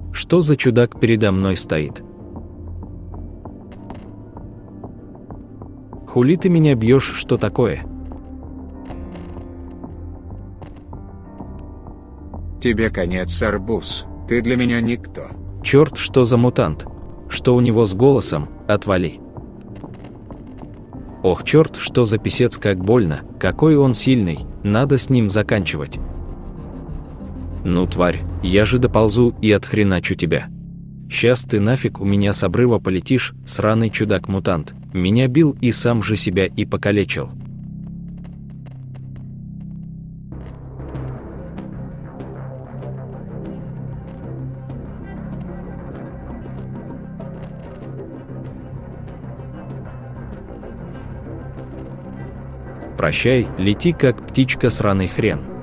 Что за чудак передо мной стоит? Хули ты меня бьешь, что такое? Тебе конец, арбуз. Ты для меня никто. Черт, что за мутант? Что у него с голосом? Отвали. Ох, черт, что за писец, как больно, какой он сильный, надо с ним заканчивать. Ну, тварь, я же доползу и отхреначу тебя. Сейчас ты нафиг у меня с обрыва полетишь, сраный чудак-мутант. Меня бил и сам же себя и покалечил. Прощай, лети как птичка, сраный хрен.